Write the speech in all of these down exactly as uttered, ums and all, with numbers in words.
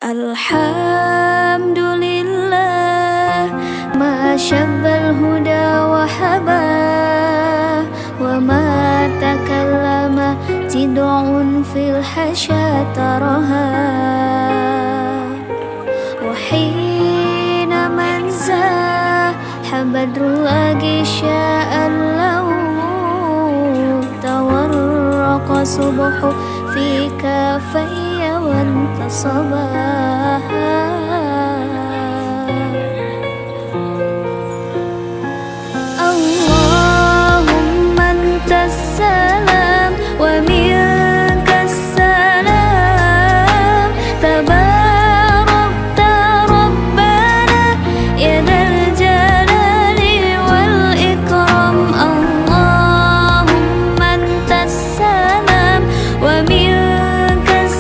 Alhamdulillah ma syabbal huda wa haba wa ma takallama tid'un fil hasya taraha wa hina man zaha badrullahi sya'an lahu tawarraqa subuhu fi kafayya wa intasabaha. Allahumma antas salam wa minkas salam tabarakta rabbana ya dzal jalali wal ikram. Allahumma antas salam wa minkas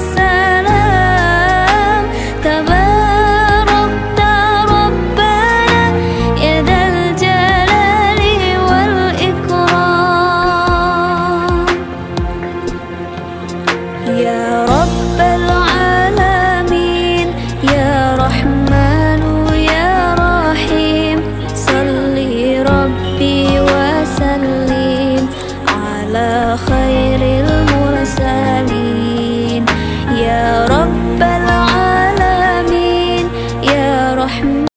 salam tabarakta rabbana ya dzal jalali wal ikram. Ya rabbal alamin ya rahmanu ya rahim salli rabbi wa sallim ala khairi